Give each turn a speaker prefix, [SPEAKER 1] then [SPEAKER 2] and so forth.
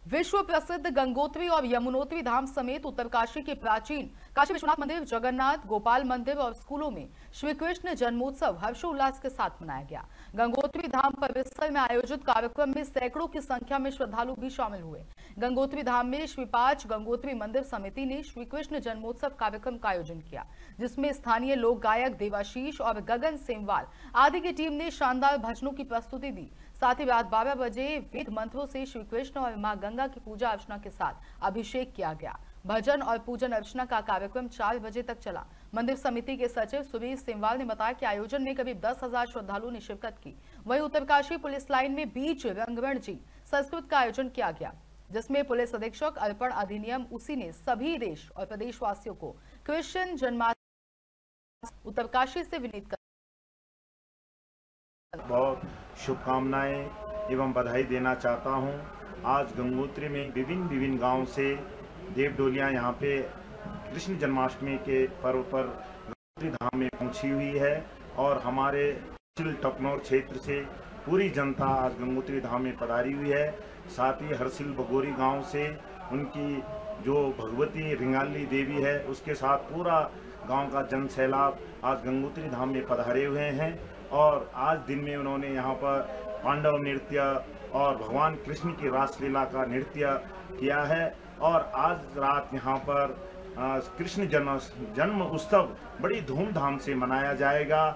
[SPEAKER 1] विश्व प्रसिद्ध गंगोत्री और यमुनोत्री धाम समेत उत्तरकाशी के प्राचीन काशी विश्वनाथ मंदिर, जगन्नाथ, गोपाल मंदिर और स्कूलों में श्री कृष्ण जन्मोत्सव हर्षोल्लास के साथ मनाया गया। गंगोत्री धाम परिसर में आयोजित कार्यक्रम में सैकड़ों की संख्या में श्रद्धालु भी शामिल हुए। गंगोत्री धाम में श्री 5 गंगोत्री मंदिर समिति ने श्री कृष्ण जन्मोत्सव कार्यक्रम का आयोजन किया, जिसमें स्थानीय लोक गायक देवाशीष और गगन सेमवाल आदि की टीम ने शानदार भजनों की प्रस्तुति दी। साथ ही रात 12 बजे वेद मंत्रों से श्री कृष्ण और मां गंगा की पूजा अर्चना के साथ अभिषेक किया गया। भजन और पूजन अर्चना का कार्यक्रम 4 बजे तक चला। मंदिर समिति के सचिव सुरेश सेमवाल ने बताया कि आयोजन में करीब 10,000 श्रद्धालुओं ने शिरकत की। वहीं उत्तरकाशी पुलिस लाइन में बीच रंगमण जी संस्कृत का आयोजन किया गया, जिसमें पुलिस अधीक्षक अर्पण अधिनियम उसी ने सभी देश और प्रदेशवासियों को कृष्ण जन्माष्टमी उत्तरकाशी से विनीत कर
[SPEAKER 2] बहुत शुभकामनाएं एवं बधाई देना चाहता हूं। आज गंगोत्री में विभिन्न गांव से देव डोलियां यहां पे कृष्ण जन्माष्टमी के पर्व पर गंगोत्री धाम में पहुंची हुई है और हमारे टपनौर क्षेत्र से पूरी जनता आज गंगोत्री धाम में पधारी हुई है। साथ ही हरसिल बगोरी गांव से उनकी जो भगवती रिंगाली देवी है उसके साथ पूरा गांव का जन सैलाब आज गंगोत्री धाम में पधारे हुए हैं और आज दिन में उन्होंने यहाँ पर पांडव नृत्य और भगवान कृष्ण की रासलीला का नृत्य किया है और आज रात यहाँ पर कृष्ण जन्म उत्सव बड़ी धूमधाम से मनाया जाएगा।